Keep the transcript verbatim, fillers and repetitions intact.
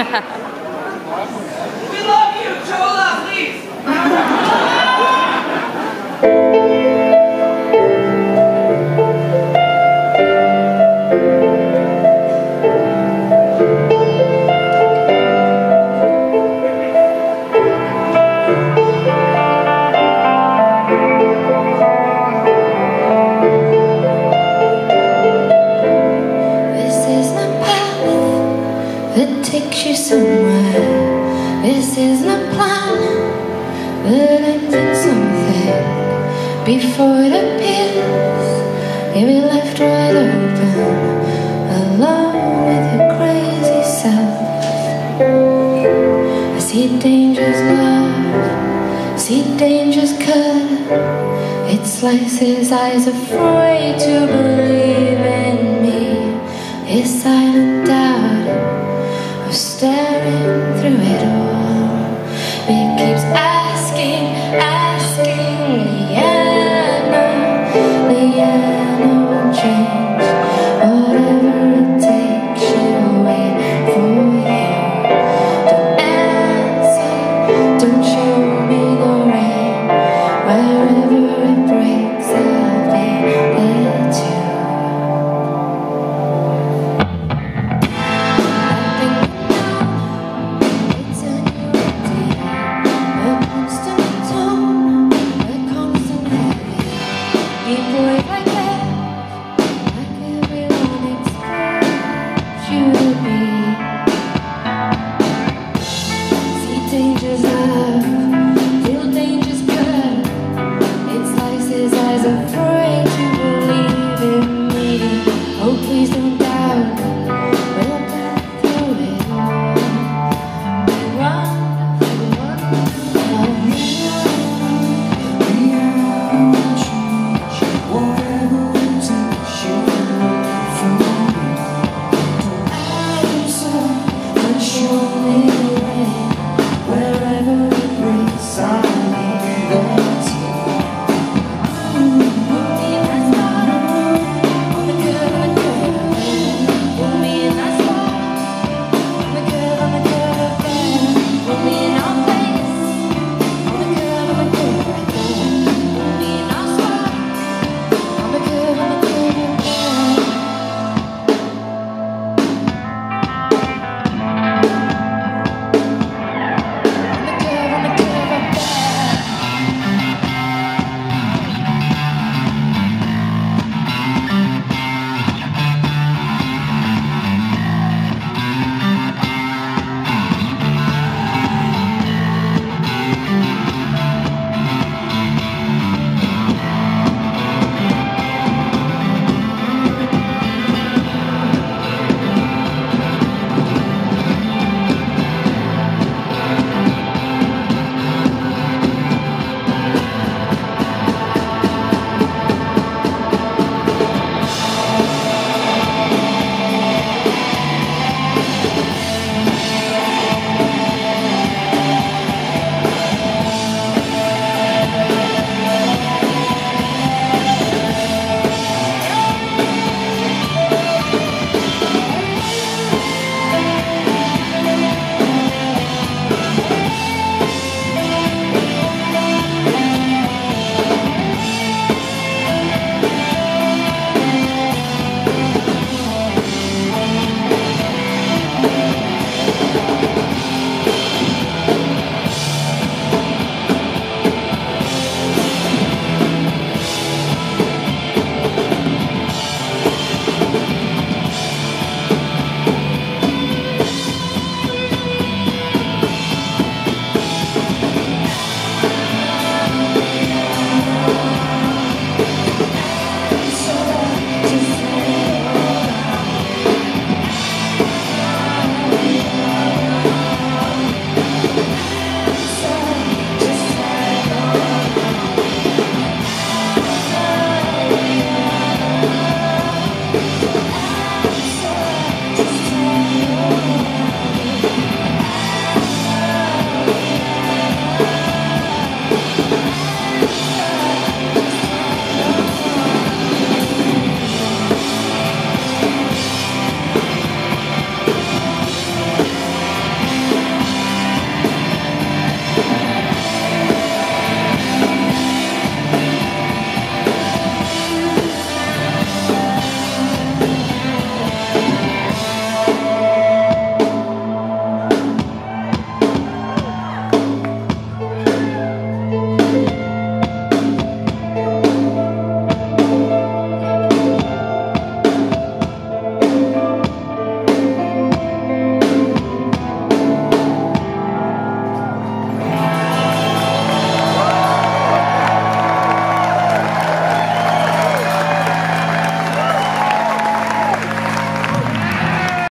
We love you, Chola, please. Takes you somewhere. This isn't a plan, but I did something before it appears. You'll be left wide open, alone with your crazy self. I see danger's love, see danger's cut. It slices eyes afraid to believe in me. His silent doubt of staring through it all. It keeps asking, asking, Liana, Liana will change. Whatever it takes, she'll wait for you. Don't answer, don't show me the rain. Wherever it breaks, I'll be there too. Show me